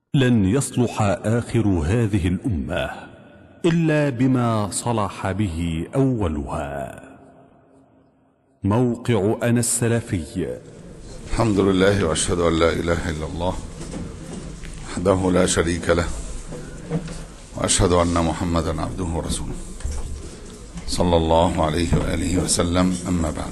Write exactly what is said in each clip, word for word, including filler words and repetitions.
لن يصلح آخر هذه الأمة إلا بما صلح به أولها. موقع أنا السلفي. الحمد لله وأشهد أن لا إله إلا الله وحده لا شريك له، وأشهد أن محمدا عبده ورسوله صلى الله عليه وآله وسلم. أما بعد،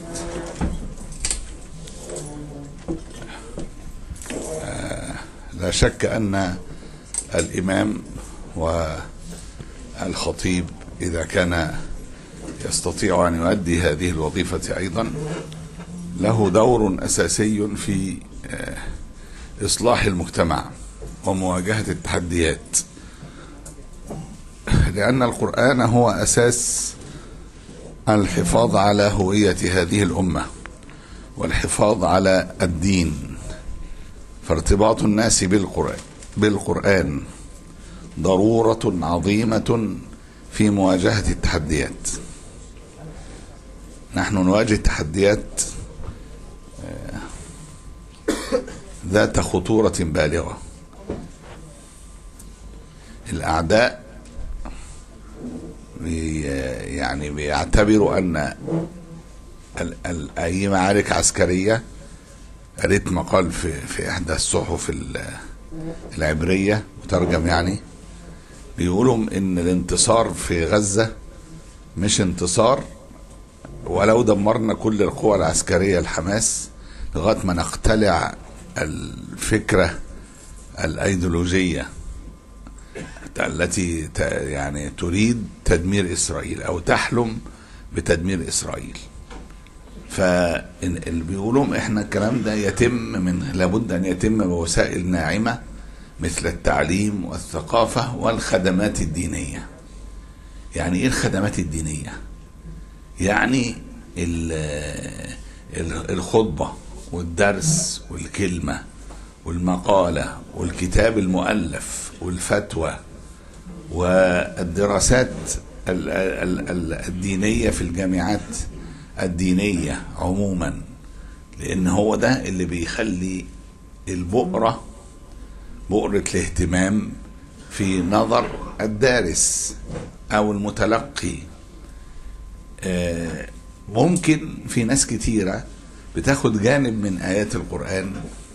آه لا شك أن الإمام والخطيب إذا كان يستطيع أن يؤدي هذه الوظيفة أيضا له دور أساسي في إصلاح المجتمع ومواجهة التحديات، لأن القرآن هو أساس الحفاظ على هوية هذه الأمة والحفاظ على الدين. فارتباط الناس بالقرآن بالقرآن ضرورة عظيمة في مواجهة التحديات. نحن نواجه تحديات ذات خطورة بالغة. الأعداء بي يعني بيعتبروا أن أي معارك عسكرية، قريت مقال في في إحدى الصحف العبرية مترجم، يعني بيقولوا إن الانتصار في غزة مش انتصار ولو دمرنا كل القوى العسكرية لحماس لغاية ما نقتلع الفكرة الأيديولوجية التي يعني تريد تدمير إسرائيل أو تحلم بتدمير إسرائيل. فاللي بيقولوا إحنا الكلام ده يتم من لابد أن يتم بوسائل ناعمة مثل التعليم والثقافة والخدمات الدينية. يعني إيه الخدمات الدينية؟ يعني الخطبة والدرس والكلمة والمقالة والكتاب المؤلف والفتوى والدراسات الدينية في الجامعات الدينية عموما، لأن هو ده اللي بيخلي البؤرة بؤرة الاهتمام في نظر الدارس أو المتلقي. ممكن في ناس كتيرة بتاخد جانب من آيات القرآن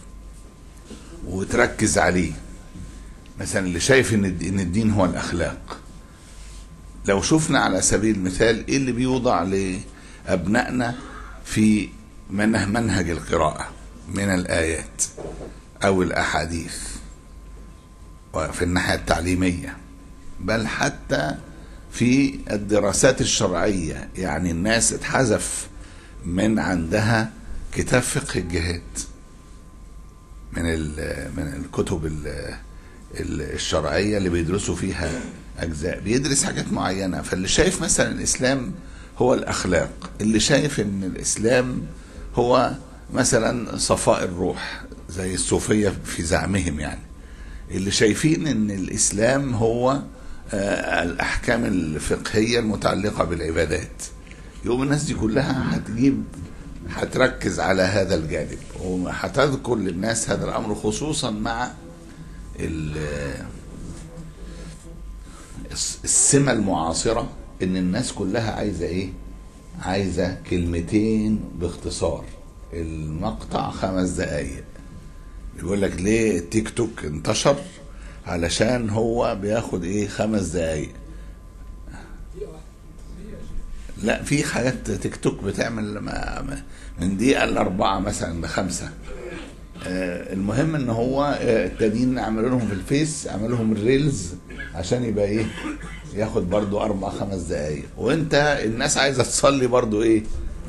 وتركز عليه، مثلا اللي شايف ان الدين هو الأخلاق. لو شفنا على سبيل المثال ايه اللي بيوضع لأبنائنا في منهج القراءة من الآيات أو الأحاديث وفي الناحية التعليمية، بل حتى في الدراسات الشرعية. يعني الناس اتحذف من عندها كتاب فقه الجهاد من من الكتب الشرعية اللي بيدرسوا فيها أجزاء، بيدرس حاجات معينة. فاللي شايف مثلا الإسلام هو الأخلاق، اللي شايف إن الإسلام هو مثلا صفاء الروح زي الصوفية في زعمهم، يعني اللي شايفين إن الإسلام هو الأحكام الفقهية المتعلقة بالعبادات، يوم الناس دي كلها هتجيب هتركز على هذا الجانب وهتذكر للناس هذا الأمر، خصوصا مع السمة المعاصرة إن الناس كلها عايزة إيه؟ عايزة كلمتين باختصار، المقطع خمس دقايق. يقول لك ليه التيك توك انتشر؟ علشان هو بياخد ايه خمس دقايق. لا، في حاجات تيك توك بتعمل من دقيقة لأربعة مثلا لخمسة. آه المهم ان هو التانيين عملوا لهم في الفيس، عملوا لهم الريلز عشان يبقى ايه ياخد برضو اربع خمس دقايق. وانت الناس عايزة تصلي برضو ايه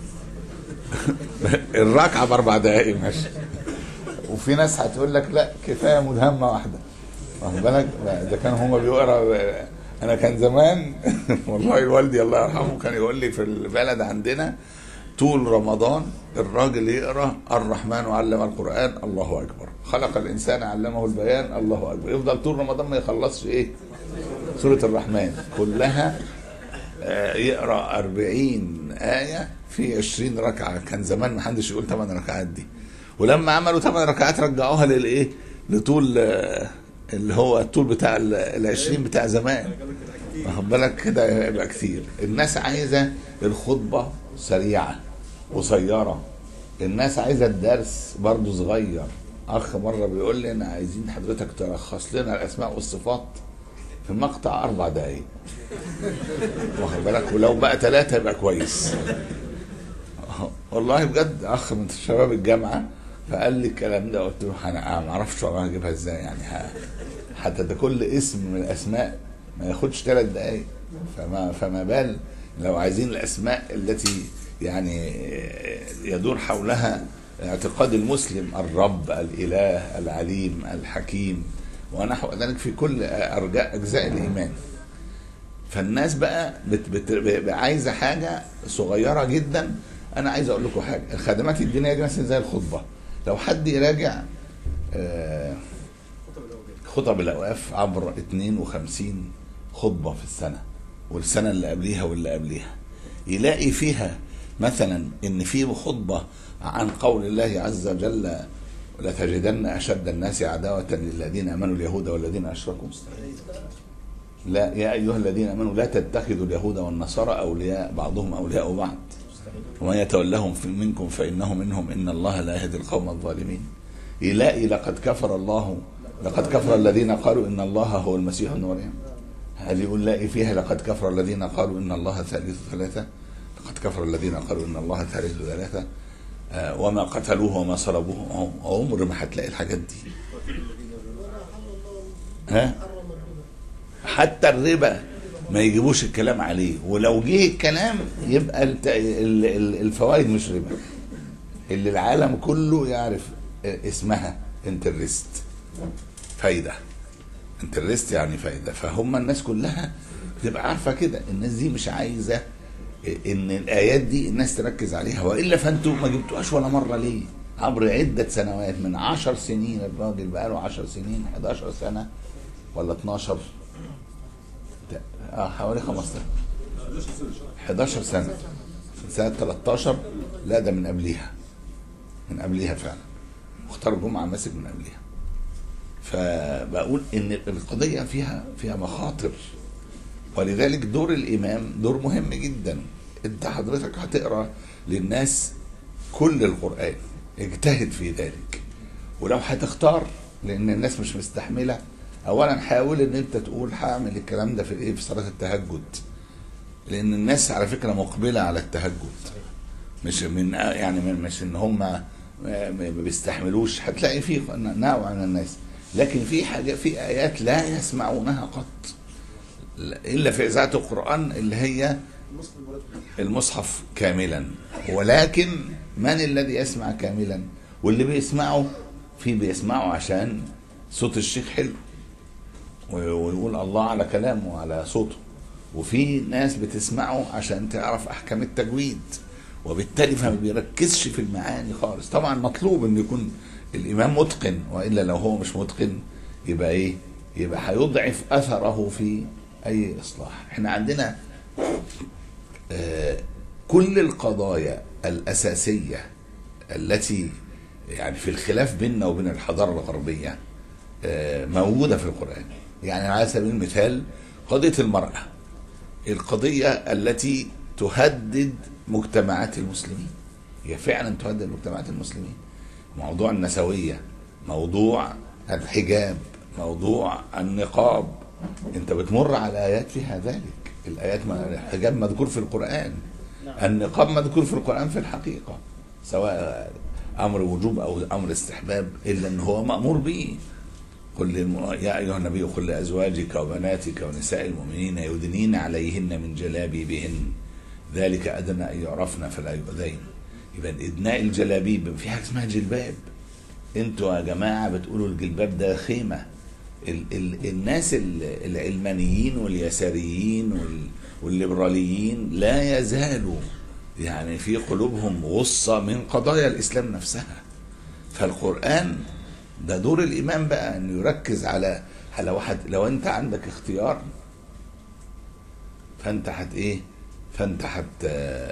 الركعة باربع دقايق ماشي. وفي ناس هتقول لك لا كفاية مدهمة واحدة، واخد بالك؟ اذا كان هما بيقرا. انا كان زمان والله والدي الله يرحمه كان يقول لي في البلد عندنا طول رمضان الراجل يقرا الرحمن علم القرآن الله اكبر، خلق الانسان علمه البيان الله اكبر، يفضل طول رمضان ما يخلصش ايه سورة الرحمن كلها. يقرا أربعين آية في عشرين ركعة. كان زمان ما حدش يقول ثمان ركعات دي، ولما عملوا ثمان ركعات رجعوها للايه لطول اللي هو الطول بتاع العشرين بتاع زمان، واخد بالك كده يبقى كتير. الناس عايزة الخطبة سريعة قصيرة، الناس عايزة الدرس برضو صغير. أخ مرة بيقول لي أنا عايزين حضرتك تلخص لنا الأسماء والصفات في مقطع أربع دقايق، واخد بالك، ولو بقى ثلاثة يبقى كويس. والله بجد أخ من شباب الجامعة فقال لي الكلام ده، قلت له أنا ما أعرفش والله هجيبها إزاي يعني، حتى ده كل اسم من الأسماء ما ياخدش ثلاث دقايق، فما فما بال لو عايزين الأسماء التي يعني يدور حولها اعتقاد المسلم، الرب، الإله، العليم، الحكيم ونحو ذلك في كل أرجاء أجزاء الإيمان. فالناس بقى بت بت عايزة حاجة صغيرة جدا. أنا عايز أقول لكم حاجة، الخدمات الدينية دي مثلا زي الخطبة، لو حد يراجع خطب الأوقاف عبر اثنين وخمسين خطبة في السنة، والسنة اللي قبليها واللي قبليها، يلاقي فيها مثلا ان في خطبة عن قول الله عز وجل لتجدن اشد الناس عداوة للذين امنوا اليهود والذين اشركوا. لا يا ايها الذين امنوا لا تتخذوا اليهود والنصارى اولياء بعضهم اولياء بعض ومن يتولهم منكم فانه منهم ان الله لا يهدي القوم الظالمين. يلاقي لقد كفر الله لقد كفر الذين قالوا ان الله هو المسيح ابن مريم. هذه يقول لاقي فيها لقد كفر الذين قالوا ان الله ثالث ثلاثة، لقد كفر الذين قالوا ان الله ثالث ثلاثة، آه وما قتلوه وما صلبوه. عمر ما هتلاقي الحاجات دي. ها حتى الربا ما يجيبوش الكلام عليه، ولو جه الكلام يبقى الفوائد مش ربا، اللي العالم كله يعرف اسمها انترست، فايدة. انترست يعني فايدة. فهم الناس كلها تبقى عارفة كده، الناس دي مش عايزة ان الايات دي الناس تركز عليها، والا فانتوا ما جبتوهاش ولا مرة ليه؟ عبر عدة سنوات، من عشر سنين، الراجل بقاله عشر سنين، حداشر سنة ولا اتناشر، اه حوالي خمستاشر حداشر سنة، سنة تلتاشر، لا ده من قبليها، من قبليها فعلا، مختار جمعة ماسك من قبليها. فبقول ان القضية فيها فيها مخاطر، ولذلك دور الامام دور مهم جدا. انت حضرتك هتقرا للناس كل القرآن، اجتهد في ذلك. ولو هتختار، لان الناس مش مستحملة، اولا حاول ان انت تقول هعمل الكلام ده في ايه، في صلاة التهجد، لان الناس على فكرة مقبلة على التهجد، مش من يعني مش ان هم ما بيستحملوش، هتلاقي في نوع من الناس، لكن في حاجة، في آيات لا يسمعونها قط إلا في إذاعة القرآن اللي هي المصحف كاملا. ولكن من الذي يسمع كاملا؟ واللي بيسمعه في بيسمعه عشان صوت الشيخ حلو ويقول الله على كلامه وعلى صوته، وفي ناس بتسمعه عشان تعرف أحكام التجويد، وبالتالي فما بيركزش في المعاني خالص. طبعا مطلوب ان يكون الامام متقن، والا لو هو مش متقن يبقى ايه؟ يبقى هيضعف اثره في اي اصلاح. احنا عندنا آه كل القضايا الاساسيه التي يعني في الخلاف بيننا وبين الحضاره الغربيه آه موجوده في القران. يعني على سبيل المثال قضيه المراه، القضيه التي تهدد مجتمعات المسلمين، هي فعلا تهدد مجتمعات المسلمين. موضوع النسوية، موضوع الحجاب، موضوع النقاب، انت بتمر على آيات فيها ذلك. الآيات، الحجاب مذكور في القرآن، النقاب مذكور في القرآن في الحقيقة، سواء أمر وجوب أو أمر استحباب، إلا أن هو مأمور به. قل يا أيها النبي قل لأزواجك وبناتك ونساء المؤمنين يدنين عليهن من جلابيبهن ذلك أدنى أن يعرفن فلا يؤذين. يبقى إدناء الجلابيب، في حاجة اسمها جلباب. انتوا يا جماعة بتقولوا الجلباب ده خيمة. ال ال الناس العلمانيين واليساريين والليبراليين لا يزالوا يعني في قلوبهم غصة من قضايا الإسلام نفسها. فالقرآن ده دور الإمام بقى أن يركز على لو واحد، لو أنت عندك اختيار فأنت هت إيه؟ فأنت هت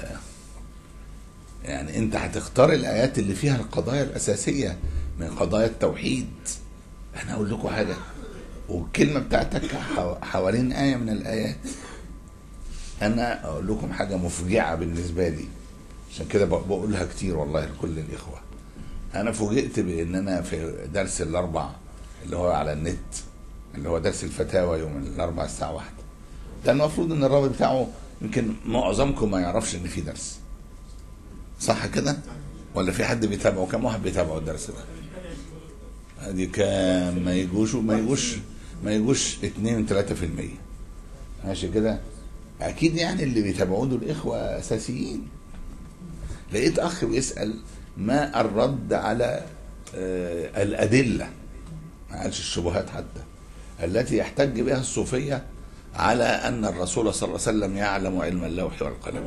يعني أنت هتختار الآيات اللي فيها القضايا الأساسية من قضايا التوحيد. أنا أقول لكم حاجة، والكلمة بتاعتك حوالين آية من الآيات. أنا أقول لكم حاجة مفجعة بالنسبة لي، عشان كده بقولها كتير والله لكل الإخوة. أنا فوجئت بأن أنا في درس الأربع اللي هو على النت، اللي هو درس الفتاوى يوم الأربع الساعة واحدة، ده المفروض أن الرابط بتاعه يمكن معظمكم ما يعرفش أن في درس، صح كده؟ ولا في حد بيتابعه؟ كم واحد بيتابعه الدرس ده؟ ادي كام؟ ما يجوش ما يجوش ما يجوش اتنين تلاتة في المية، ماشي كده؟ اكيد يعني اللي بيتابعوه دول اخوه اساسيين. لقيت اخ بيسال ما الرد على آه الادله، ما قالش الشبهات حتى، التي يحتج بها الصوفيه على ان الرسول صلى الله عليه وسلم يعلم علم اللوح والقلم.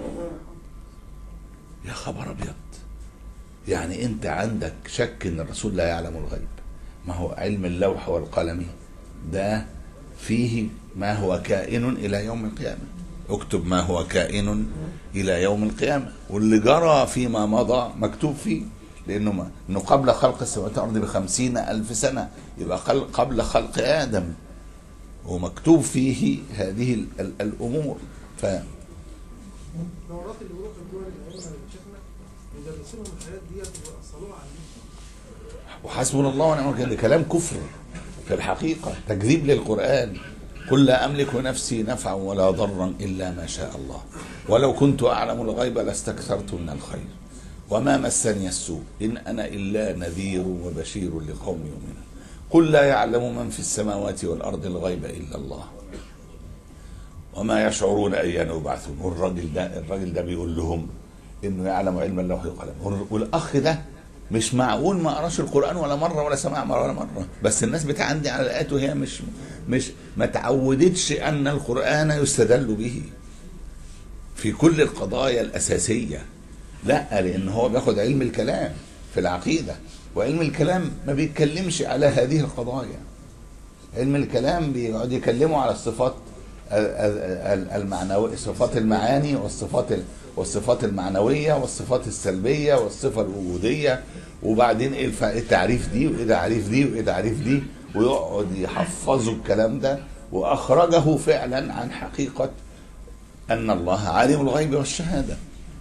يا خبر ابيض، يعني انت عندك شك ان الرسول لا يعلم الغيب؟ ما هو علم اللوح والقلم ده فيه ما هو كائن الى يوم القيامه، اكتب ما هو كائن الى يوم القيامه، واللي جرى فيما مضى مكتوب فيه، لانه ما انه قبل خلق السماوات والارض بخمسين الف سنه، يبقى قبل خلق ادم، ومكتوب فيه هذه ال ال الامور. ف دورات اللي بيروحوا الدول اللي شفنا يدرسوا لهم الحاجات ديت ويوصلوها على النت. وحسبنا الله ونعم الوكيل، ده كلام كفر في الحقيقه، تكذيب للقران. قل لا املك نفسي نفعا ولا ضرا الا ما شاء الله، ولو كنت اعلم الغيب لاستكثرت من الخير وما مسني السوء ان انا الا نذير وبشير لقوم يؤمنون. قل لا يعلم من في السماوات والارض الغيب الا الله وما يشعرون ايان يبعثون. والراجل ده الراجل ده بيقول لهم انه يعلم علم اللوح والقلم، والاخ ده مش معقول ما قراش القران ولا مره ولا سمع مره ولا مره، بس الناس بتعندي على الايات وهي مش مش ما تعودتش ان القران يستدل به في كل القضايا الاساسيه. لا، لان هو بياخد علم الكلام في العقيده، وعلم الكلام ما بيتكلمش على هذه القضايا. علم الكلام بيقعد يكلموا على الصفات المعنويه، صفات المعاني والصفات والصفات المعنويه والصفات السلبيه والصفه الوجوديه، وبعدين ايه التعريف دي وايه تعريف دي وايه تعريف دي، ويقعد يحفظوا الكلام ده. واخرجه فعلا عن حقيقه ان الله عالم الغيب والشهاده،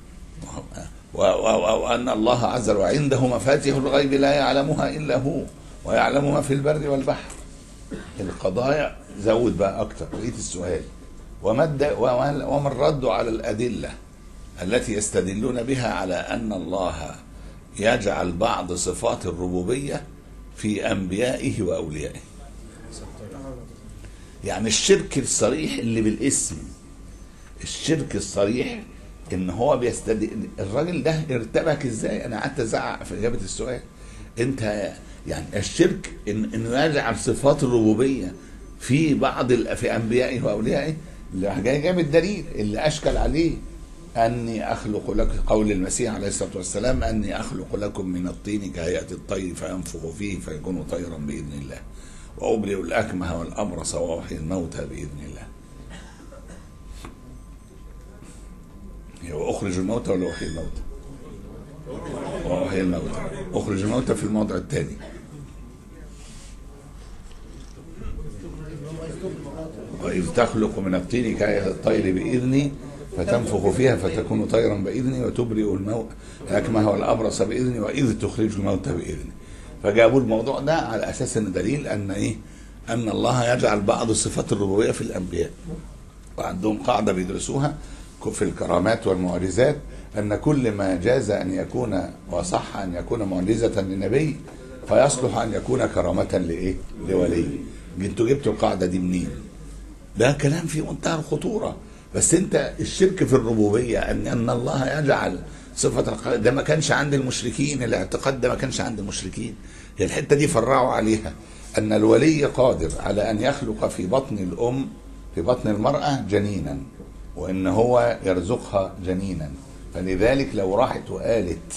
وان الله عز وجل عنده مفاتيح الغيب لا يعلمها الا هو، ويعلم ما في البر والبحر. القضايا زود بقى اكتر. لقيت السؤال وما الرد على الادله التي يستدلون بها على ان الله يجعل بعض صفات الربوبيه في انبيائه واوليائه؟ يعني الشرك الصريح اللي بالاسم، الشرك الصريح ان هو بيستدل. الراجل ده ارتبك ازاي؟ انا قعدت ازعق في اجابه السؤال. انت يعني الشرك إن انه يجعل صفات الربوبيه في بعض في انبيائه واوليائه، اللي جاي جاب الدليل اللي اشكل عليه، اني اخلق لكم، قول المسيح عليه الصلاه والسلام، اني اخلق لكم من الطين كهيئه الطير فانفخ فيه فيكون طيرا باذن الله، وابرئ الاكمه والابرص واحيي الموتى باذن الله. واخرج الموتى ولا احيي الموتى؟ واحيي الموتى. اخرج الموتى في الموضع الثاني. وإذ تخلق من الطين كهيئة الطير بإذني فتنفخ فيها فتكون طيرا بإذني، وتبرئ الموت الأكمه والأبرص بإذني، وإذ تخرج الموتى بإذني. فجابوا الموضوع ده على أساس أن دليل أن إيه؟ أن الله يجعل بعض صفات الربوبية في الأنبياء. وعندهم قاعدة بيدرسوها في الكرامات والمعجزات، أن كل ما جاز أن يكون وصح أن يكون معجزة لنبي فيصلح أن يكون كرامة لإيه؟ لولي. انتوا جبتوا القاعدة دي منين؟ ده كلام في منتهى الخطورة. بس انت الشرك في الربوبية ان ان الله يجعل صفة، ده ما كانش عند المشركين، الاعتقاد ده ما كانش عند المشركين. هي الحتة دي فرعوا عليها ان الولي قادر على ان يخلق في بطن الام، في بطن المرأة جنينا، وان هو يرزقها جنينا. فلذلك لو راحت وقالت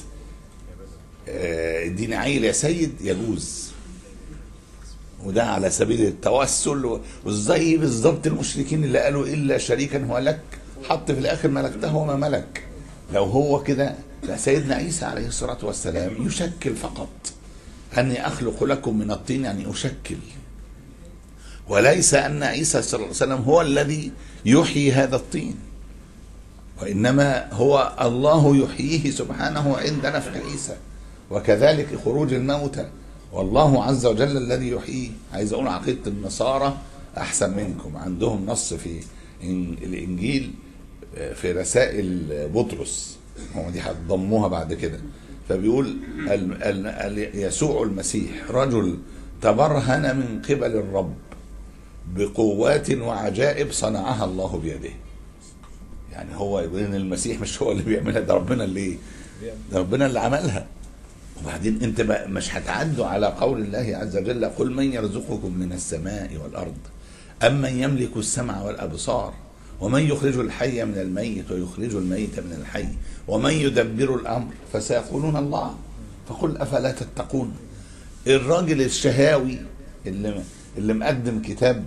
اديني عيل يا سيد يجوز، وده على سبيل التوسل. وزي بالظبط المشركين اللي قالوا الا شريكا هو لك، حط في الاخر ملكته وما ملك. لو هو كده، لا، سيدنا عيسى عليه الصلاه والسلام يشكل فقط. اني اخلق لكم من الطين، يعني اشكل. وليس أن عيسى صلى الله عليه وسلم هو الذي يحيي هذا الطين، وإنما هو الله يحييه سبحانه عند نفخ عيسى، وكذلك خروج الموتى والله عز وجل الذي يحييه. عايز أقول عقيدة النصارى أحسن منكم، عندهم نص في الإنجيل في رسائل بطرس، هم دي هتضموها بعد كده، فبيقول يسوع المسيح رجل تبرهن من قبل الرب بقوات وعجائب صنعها الله بيده. يعني هو يقول ان المسيح مش هو اللي بيعملها، ده ربنا اللي ده ربنا اللي عملها. وبعدين انت مش هتعدوا على قول الله عز وجل قل من يرزقكم من السماء والارض امن يملك السمع والابصار ومن يخرج الحي من الميت ويخرج الميت من الحي ومن يدبر الامر فسيقولون الله فقل افلا تتقون. الراجل الشهاوي اللي اللي مقدم كتاب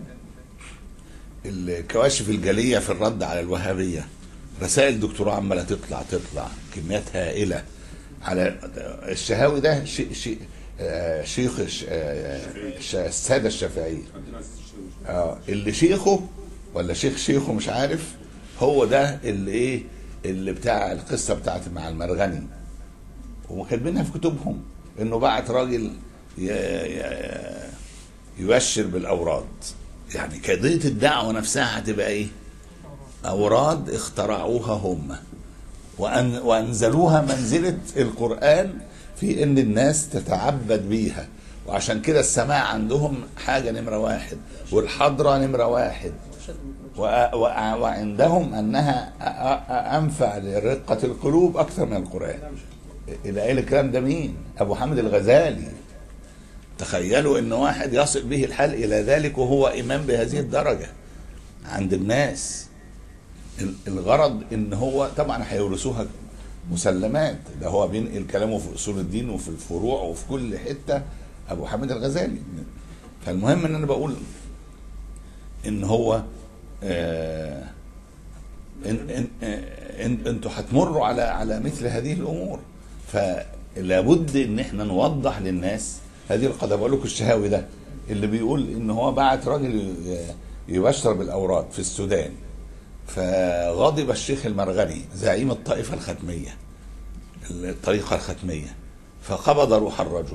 الكواشف الجلية في الرد على الوهابية، رسائل دكتوراه عمالة تطلع تطلع كميات هائلة على الشهاوي ده، شي شي شيخ السادة الشافعية اللي شيخه ولا شيخ شيخه مش عارف، هو ده اللي ايه اللي بتاع القصة بتاعت مع المرغني، وكاتبينها في كتبهم انه بعت راجل يبشر بالاوراد. يعني قضية الدعوة نفسها هتبقى ايه؟ اوراد اخترعوها هم وأن وانزلوها منزلة القرآن في ان الناس تتعبد بيها، وعشان كده السماع عندهم حاجة نمرة واحد والحضرة نمرة واحد، وعندهم انها انفع لرقة القلوب اكثر من القرآن. اللي قال الكلام ده مين؟ ابو حامد الغزالي. تخيلوا ان واحد يصل به الحال الى ذلك وهو امام بهذه الدرجة عند الناس. الغرض ان هو طبعا هيورثوها مسلمات، ده هو بينقل كلامه في اصول الدين وفي الفروع وفي كل حتة ابو حامد الغزالي. فالمهم ان انا بقول ان هو آه ان ان ان انتوا هتمروا على على مثل هذه الامور، فلابد ان احنا نوضح للناس هذه القضيه. بقول لكم الشهاوي ده اللي بيقول ان هو بعت راجل يبشر بالاوراد في السودان، فغضب الشيخ المرغني زعيم الطائفه الختميه الطريقه الختميه فقبض روح الرجل،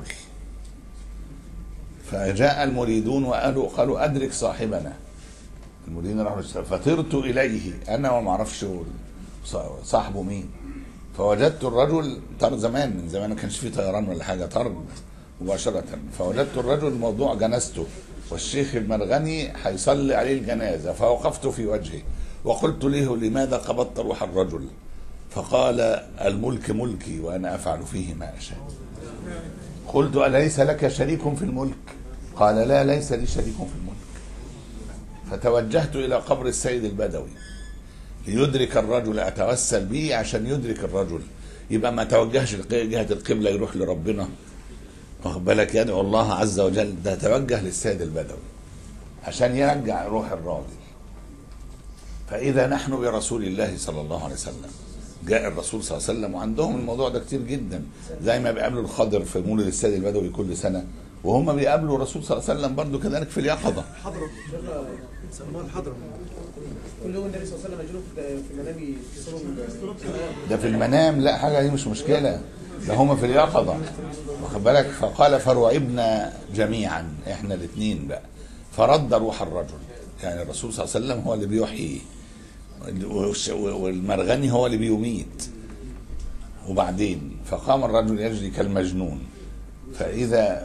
فجاء المريدون وقالوا قالوا ادرك صاحبنا. المريدين راحوا فطرت اليه انا وما اعرفش صاحبه مين، فوجدت الرجل طار زمان من زمان ما كانش فيه طيران ولا حاجه، طار مباشره، فوجدت الرجل موضوع جنازته والشيخ المرغني هيصلي عليه الجنازه، فوقفت في وجهه وقلت له لماذا قبضت روح الرجل؟ فقال الملك ملكي وانا افعل فيه ما اشاء. قلت اليس لك شريك في الملك؟ قال لا ليس لي شريك في الملك. فتوجهت الى قبر السيد البدوي ليدرك الرجل، اتوسل به عشان يدرك الرجل، يبقى ما توجهش جهه القبله يروح لربنا، واخد بالك، يدعو الله عز وجل، ده توجه للسيد البدوي عشان يرجع روح الراجل. فاذا نحن برسول الله صلى الله عليه وسلم، جاء الرسول صلى الله عليه وسلم، وعندهم الموضوع ده كتير جدا، زي ما بيقابلوا الخضر في مولد السيد البدوي كل سنه، وهم بيقابلوا الرسول صلى الله عليه وسلم برضو كذلك في اليقظه. الحضره سموها الحضره، كل يوم النبي صلى الله عليه وسلم يجيله في المنام يفسروا ده في المنام، لا حاجه دي مش مشكله، ده هم في اليقظه، واخد بالك. فقال فرعبنا جميعا احنا الاثنين بقى، فرد روح الرجل، يعني الرسول صلى الله عليه وسلم هو اللي بيحيي والمرغني هو اللي بيميت. وبعدين فقام الرجل يجري كالمجنون، فإذا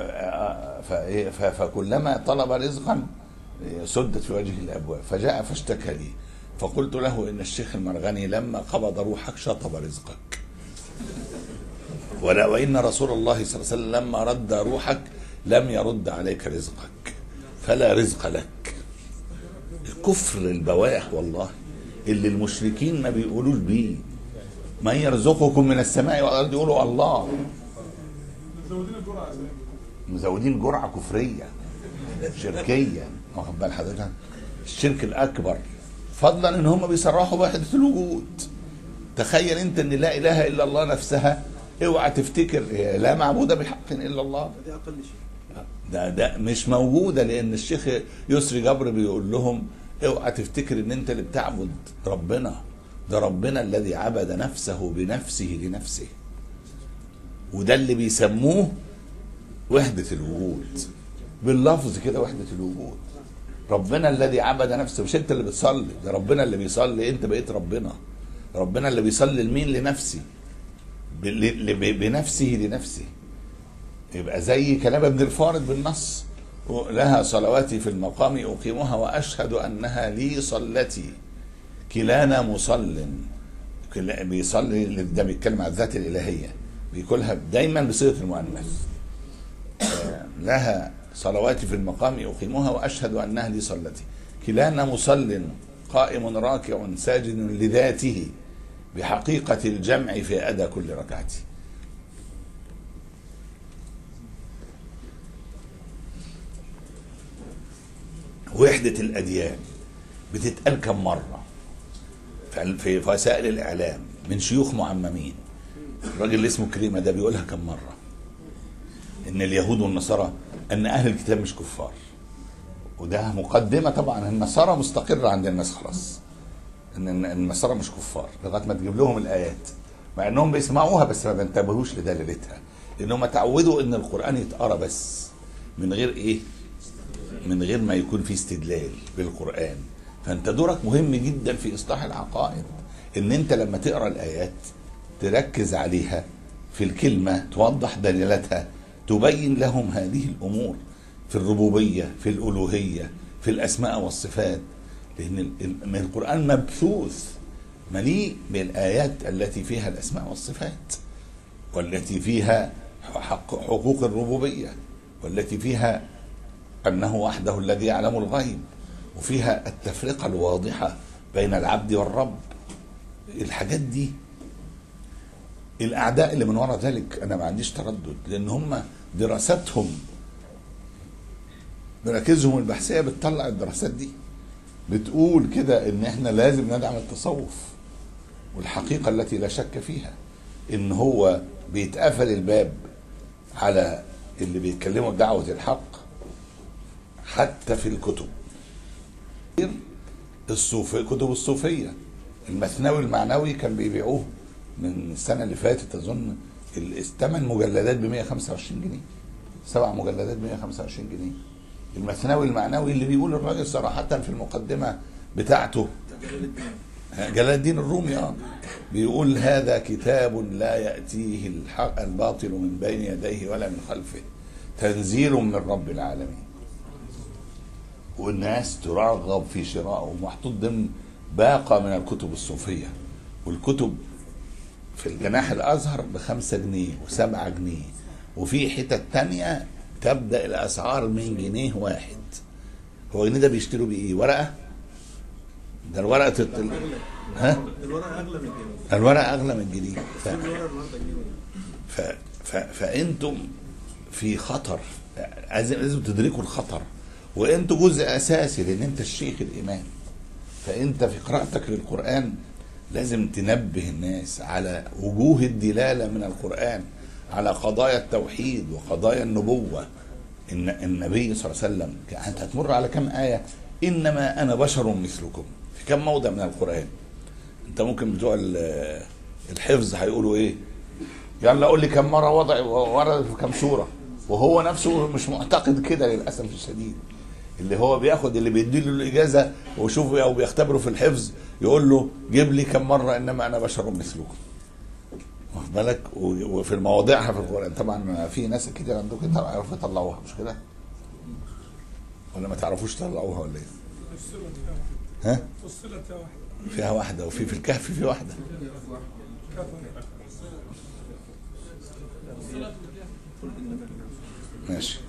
فكلما طلب رزقا سدت في وجهه الأبواب، فجاء فاشتكى لي فقلت له إن الشيخ المرغني لما قبض روحك شطب رزقك، ولا وإن رسول الله صلى الله عليه وسلم لما رد روحك لم يرد عليك رزقك، فلا رزق لك. الكفر البواح والله اللي المشركين ما بيقولوش بيه، من يرزقكم من السماء والارض، يقولوا الله، مزودين جرعه كفريه شركيه، واخد بال حضرتك، الشرك الاكبر، فضلا ان هم بيصرحوا بوحده الوجود. تخيل انت ان لا اله الا الله نفسها اوعى تفتكر لا معبود بحق الا الله، دي اقل شيء. ده ده مش موجوده، لان الشيخ يسري جبر بيقول لهم اوعى تفتكر ان انت اللي بتعبد ربنا، ده ربنا الذي عبد نفسه بنفسه لنفسه، وده اللي بيسموه وحدة الوجود باللفظ كده، وحدة الوجود. ربنا الذي عبد نفسه، مش انت اللي بتصلي، ده ربنا اللي بيصلي، انت بقيت ربنا. ربنا اللي بيصلي لمين؟ لنفسي، بنفسه لنفسه. يبقى زي كلام ابن الفارض بالنص، لها صلواتي في المقام أقيمها وأشهد أنها لي صلتي، كلانا مصل. بيصلي، ده بيتكلم عن الذات الإلهية، بيقولها دايما بصيغة المؤنث. لها صلواتي في المقام أقيمها وأشهد أنها لي صلتي، كلانا مصل قائم راكع ساجد لذاته بحقيقة الجمع في أدى كل ركعتي. وحدة الأديان بتتقال كم مرة في وسائل الإعلام من شيوخ معممين. الراجل اللي اسمه كريمة ده بيقولها كم مرة، إن اليهود والنصارى، أن أهل الكتاب مش كفار، وده مقدمة طبعا. النصارى مستقرة عند الناس خلاص، إن النصارى مش كفار لغاية ما تجيب لهم الآيات، مع إنهم بيسمعوها بس ما بينتبهوش لدلالتها، لأنهم تعودوا إن القرآن يتقرأ بس من غير إيه؟ من غير ما يكون في استدلال بالقرآن. فأنت دورك مهم جدا في إصلاح العقائد، إن أنت لما تقرأ الآيات تركز عليها في الكلمة، توضح دلالتها، تبين لهم هذه الأمور في الربوبية، في الألوهية، في الأسماء والصفات. لأن القرآن مبثوث مليء بالآيات التي فيها الأسماء والصفات، والتي فيها حقوق الربوبية، والتي فيها أنه وحده الذي يعلم الغيب، وفيها التفرقة الواضحة بين العبد والرب. الحاجات دي الأعداء اللي من وراء ذلك أنا ما عنديش تردد، لأن هم دراستهم مراكزهم البحثية بتطلع الدراسات دي، بتقول كده إن إحنا لازم ندعم التصوف. والحقيقة التي لا شك فيها إن هو بيتقفل الباب على اللي بيتكلموا بدعوة الحق حتى في الكتب الصوفية. كتب الصوفية المثنوي المعنوي كان بيبيعوه من السنة اللي فاتت أظن الثمان مجلدات ب مية وخمسة وعشرين جنيه، سبع مجلدات ب مية وخمسة وعشرين جنيه. المثنوي المعنوي اللي بيقول الراجل صراحة في المقدمة بتاعته جلال الدين الرومي اه بيقول هذا كتاب لا يأتيه الحق الباطل من بين يديه ولا من خلفه، تنزيل من رب العالمين. والناس ترغب في شرائه، محطوط ضمن باقة من الكتب الصوفية. والكتب في الجناح الأزهر بخمسة جنيه وسبعة جنيه، وفي حتة تانية تبدأ الأسعار من جنيه واحد. هو جنيه ده بيشتروا بإيه؟ ورقة؟ ده الورقة تطل... ها؟ الورقة أغلى من الجنيه. الورقة أغلى من الجنيه. ف... ف... ف... فأنتم في خطر، لازم تدركوا الخطر، وأنتوا جزء أساسي، لأن أنت الشيخ الإمام. فأنت في قراءتك للقرآن لازم تنبه الناس على وجوه الدلالة من القرآن على قضايا التوحيد وقضايا النبوة. إن النبي صلى الله عليه وسلم أنت هتمر على كم آية إنما أنا بشر مثلكم في كم موضع من القرآن. أنت ممكن بتوع الحفظ هيقولوا إيه؟ يلا قول لي كم مرة وضع ورد في كم سورة، وهو نفسه مش معتقد كده للأسف الشديد. اللي هو بياخد اللي بيدي له الإجازة وشوفه أو بيختبره في الحفظ يقول له جيب لي كم مرة إنما أنا بشر مثلكم، واخد بالك؟ وفي المواضيعها في القرآن. طبعا في ناس كتير عندكم تعرفوا يطلعوها، مش كده؟ ولا ما تعرفوش تطلعوها ولا ايه؟ ها؟ فيها واحدة، وفي في الكهف في واحدة. ماشي.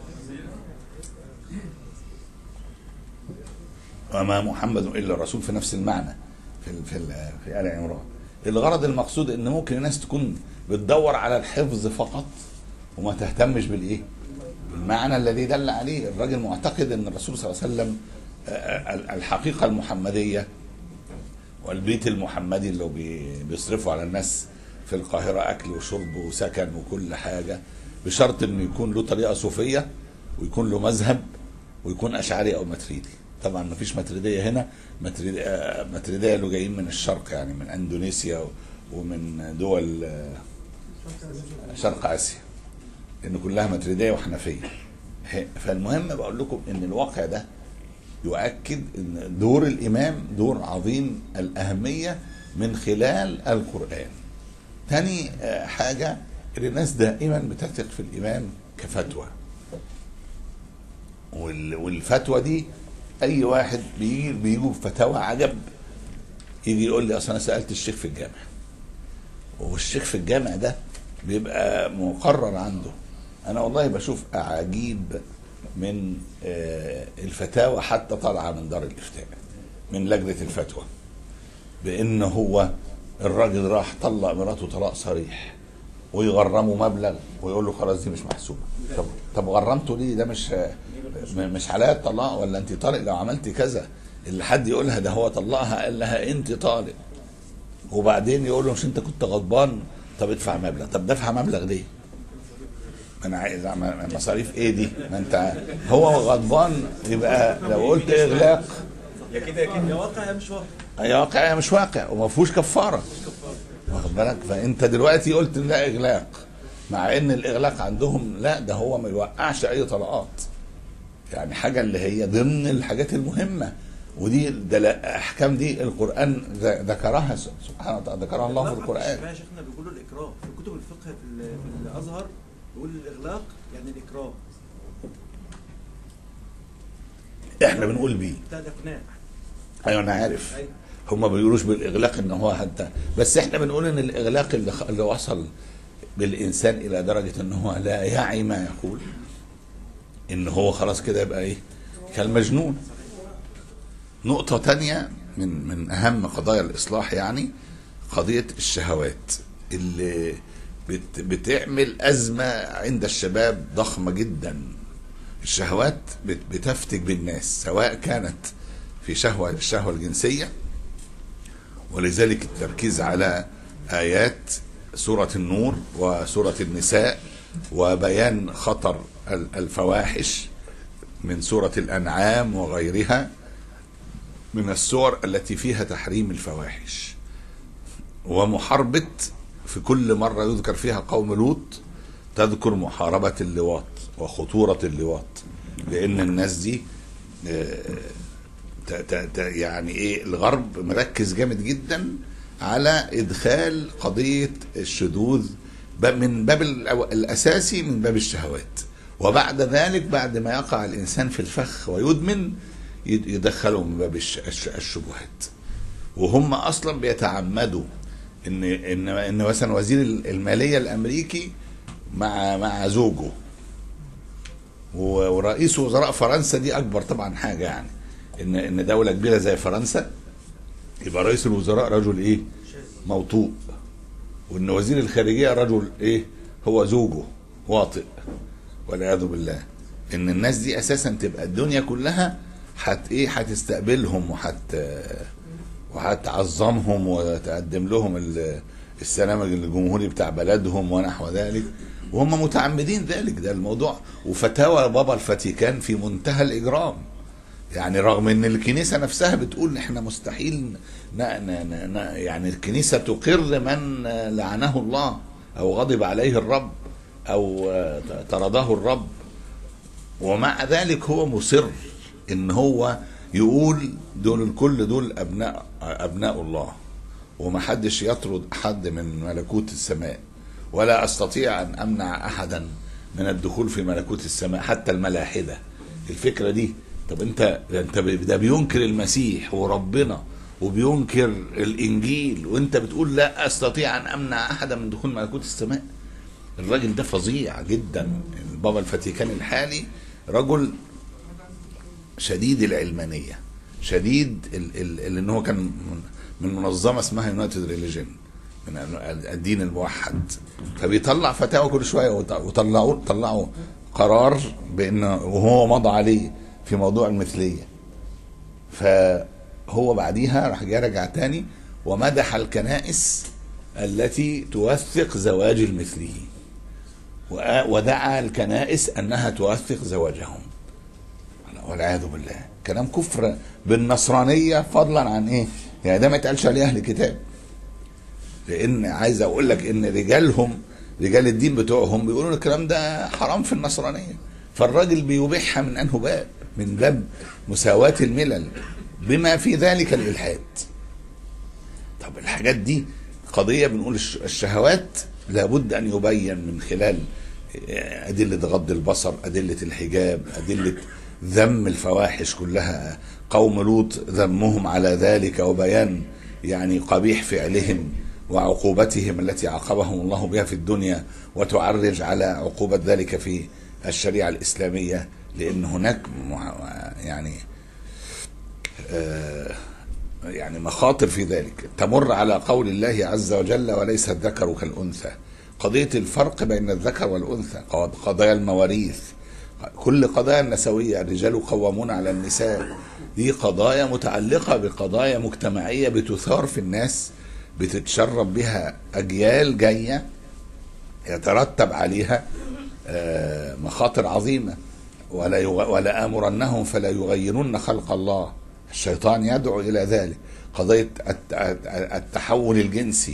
وما محمد الا رسول في نفس المعنى في في في آل عمران. الغرض المقصود ان ممكن الناس تكون بتدور على الحفظ فقط وما تهتمش بالايه؟ المعنى الذي دل عليه. الراجل معتقد ان الرسول صلى الله عليه وسلم الحقيقة المحمدية والبيت المحمدي اللي بيصرفوا على الناس في القاهرة أكل وشرب وسكن وكل حاجة، بشرط انه يكون له طريقه صوفيه ويكون له مذهب ويكون اشعري او ماتريدي. طبعا ما فيش ماتريديه هنا، ماتريديه ماتريديه اللي جايين من الشرق، يعني من اندونيسيا ومن دول شرق اسيا، لان كلها ماتريديه وحنفيه. فالمهم بقول لكم ان الواقع ده يؤكد ان دور الامام دور عظيم الاهميه من خلال القران. تاني حاجه، الناس دائما بتثق في الامام كفتوى، والفتوى دي اي واحد بيجي بيجوا بفتاوى عجب يجي يقول لي اصل انا سالت الشيخ في الجامع، والشيخ في الجامع ده بيبقى مقرر عنده. انا والله بشوف اعاجيب من الفتاوى حتى طالعه من دار الافتاء، من لجنه الفتوى، بان هو الراجل راح طلق مراته طلاق صريح ويغرمه مبلغ ويقول له خلاص دي مش محسوبه. طب طب غرمته ليه؟ ده مش مش عليها الطلاق، ولا انت طالق لو عملتي كذا؟ اللي حد يقولها ده هو طلقها قال لها انت طالق، وبعدين يقول له مش انت كنت غضبان؟ طب ادفع مبلغ. طب دفع مبلغ ليه؟ انا عايز مصاريف ايه دي؟ ما انت هو غضبان، يبقى لو قلت اغلاق يا كده يا كده يا واقع يا مش واقع، يا واقع يا مش واقع، وما فيهوش كفاره، واخد بالك؟ فانت دلوقتي قلت ان ده اغلاق، مع ان الاغلاق عندهم لا، ده هو ما يوقعش اي طلقات، يعني حاجه اللي هي ضمن الحاجات المهمه. ودي الاحكام دي القران ذكرها سبحانه وتعالى، ذكرها الله في القران. يا شيخنا بيقولوا الاكراه في كتب الفقه في, في الازهر، بيقول الاغلاق يعني الاكراه. احنا بنقول بيه ده اقناع. ايوه انا عارف. أيوة. هم ما بيقولوش بالاغلاق ان هو حتى، بس احنا بنقول ان الاغلاق اللي, اللي وصل بالانسان الى درجه ان هو لا يعي ما يقول، ان هو خلاص كده يبقى ايه؟ كالمجنون. نقطه تانية من من اهم قضايا الاصلاح، يعني قضيه الشهوات اللي بت بتعمل ازمه عند الشباب ضخمه جدا. الشهوات بتفتك بالناس، سواء كانت في شهوه الشهوه الجنسيه، ولذلك التركيز على آيات سورة النور وسورة النساء وبيان خطر الفواحش من سورة الأنعام وغيرها من السور التي فيها تحريم الفواحش، ومحاربة في كل مرة يذكر فيها قوم لوط تذكر محاربة اللواط وخطورة اللواط، لأن الناس دي يعني ايه، الغرب مركز جامد جدا على ادخال قضيه الشذوذ من باب الاساسي من باب الشهوات، وبعد ذلك بعد ما يقع الانسان في الفخ ويدمن يدخله من باب الشبهات. وهم اصلا بيتعمدوا ان ان ان مثلا وزير الماليه الامريكي مع مع زوجه، ورئيس وزراء فرنسا، دي اكبر طبعا حاجه، يعني ان ان دوله كبيره زي فرنسا يبقى رئيس الوزراء رجل ايه؟ موطوء، وان وزير الخارجيه رجل ايه؟ هو زوجه واطئ، والعياذ بالله. ان الناس دي اساسا تبقى الدنيا كلها حت ايه؟ هتستقبلهم وحت وهتعظمهم وتقدم لهم السلام الجمهوري بتاع بلدهم ونحو ذلك، وهم متعمدين ذلك. ده الموضوع. وفتاوى بابا الفاتيكان في منتهى الاجرام، يعني رغم ان الكنيسه نفسها بتقول احنا مستحيل ن ن ن يعني الكنيسه تقر من لعنه الله او غضب عليه الرب او طرده الرب، ومع ذلك هو مصر ان هو يقول دول الكل دول ابناء ابناء الله، ومحدش يطرد احد من ملكوت السماء، ولا استطيع ان امنع احدا من الدخول في ملكوت السماء، حتى الملاحده. الفكره دي، طب انت انت ده بينكر المسيح وربنا وبينكر الانجيل، وانت بتقول لا استطيع ان امنع احدا من دخول ملكوت السماء. الراجل ده فظيع جدا. بابا الفاتيكان الحالي رجل شديد العلمانيه، شديد ان هو كان من منظمه اسمها يونايتد ريليجن، من الدين الموحد، فبيطلع فتاوى كل شويه، وطلعوا طلعوا قرار بانه وهو مضى عليه في موضوع المثليه. فهو بعديها راح جاي رجع تاني ومدح الكنائس التي توثق زواج المثليين، ودعا الكنائس أنها توثق زواجهم، والعياذ بالله. كلام كفر بالنصرانية، فضلا عن إيه؟ يعني ده ما يتقالش عليه أهل كتاب، لأن عايز أقول لك إن رجالهم رجال الدين بتوعهم بيقولوا الكلام ده حرام في النصرانية، فالراجل بيبيحها من أنه باب، من باب مساواة الملل بما في ذلك الإلحاد. طب الحاجات دي قضية، بنقول الشهوات لابد أن يبين من خلال أدلة غض البصر، أدلة الحجاب، أدلة ذم الفواحش كلها، قوم لوط ذمهم على ذلك وبيان يعني قبيح فعلهم وعقوبتهم التي عاقبهم الله بها في الدنيا، وتعرج على عقوبة ذلك في الشريعة الإسلامية، لأن هناك يعني آه يعني مخاطر في ذلك تمر على قول الله عز وجل وليس الذكر كالأنثى. قضية الفرق بين الذكر والأنثى، قضايا المواريث، كل قضايا النسوية، الرجال قوامون على النساء، دي قضايا متعلقة بقضايا مجتمعية بتثار في الناس، بتتشرب بها أجيال جاية يترتب عليها مخاطر عظيمة. ولا ولا آمرنهم فلا يغيرن خلق الله، الشيطان يدعو إلى ذلك. قضية التحول الجنسي،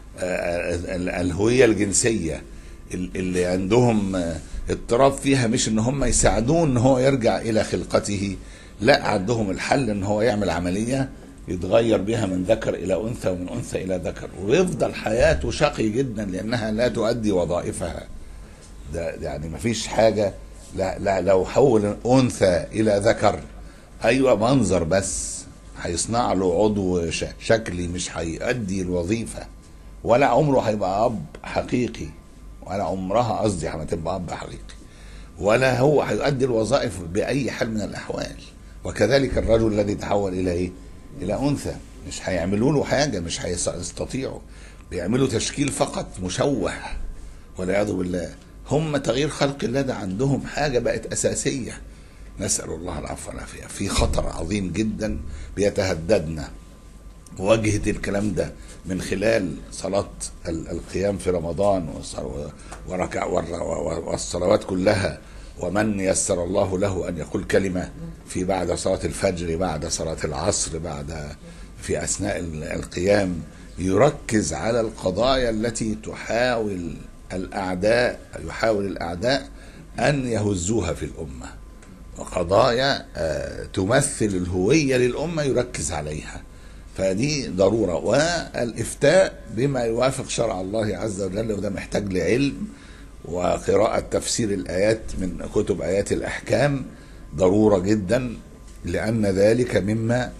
الهوية الجنسية اللي عندهم اضطراب فيها، مش ان هم يساعدون ان هو يرجع الى خلقته، لا، عندهم الحل ان هو يعمل عملية يتغير بها من ذكر الى انثى ومن انثى الى ذكر، ويفضل حياته شقي جدا لانها لا تؤدي وظائفها. ده يعني مفيش حاجة، لا, لا لو حول انثى الى ذكر، ايوه منظر بس، هيصنع له عضو شكلي، مش هيؤدي الوظيفة، ولا عمره هيبقى اب حقيقي، ولا عمرها قصدي هتبقى اب حقيقي، ولا هو هيؤدي الوظائف باي حال من الاحوال. وكذلك الرجل الذي تحول الى ايه؟ الى انثى، مش هيعملوا له حاجه، مش هيستطيعوا، بيعملوا تشكيل فقط مشوه والعياذ بالله. هم تغيير خلق الله ده عندهم حاجه بقت اساسيه، نسال الله العفو والعافيه. في خطر عظيم جدا بيتهددنا، واجهة الكلام ده من خلال صلاة القيام في رمضان وركع والصلوات كلها، ومن يسر الله له أن يقول كلمة في بعد صلاة الفجر، بعد صلاة العصر، بعد في أثناء القيام، يركز على القضايا التي تحاول الأعداء يحاول الأعداء أن يهزوها في الأمة، وقضايا تمثل الهوية للأمة يركز عليها. فدي ضرورة. والإفتاء بما يوافق شرع الله عز وجل، وده محتاج لعلم وقراءة تفسير الآيات من كتب آيات الأحكام ضرورة جدا، لأن ذلك مما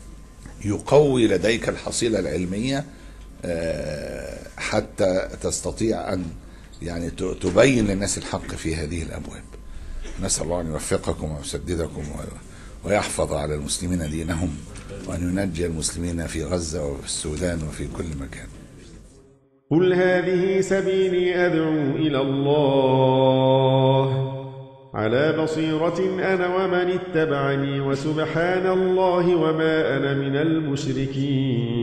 يقوي لديك الحصيلة العلمية حتى تستطيع أن يعني تبين للناس الحق في هذه الأبواب. نسأل الله أن يوفقكم ويسددكم ويحفظ على المسلمين دينهم، وأن ينجي المسلمين في غزة وفي السودان وفي كل مكان. قل هذه سبيلي أدعو إلى الله على بصيرة أنا ومن اتبعني، وسبحان الله وما أنا من المشركين.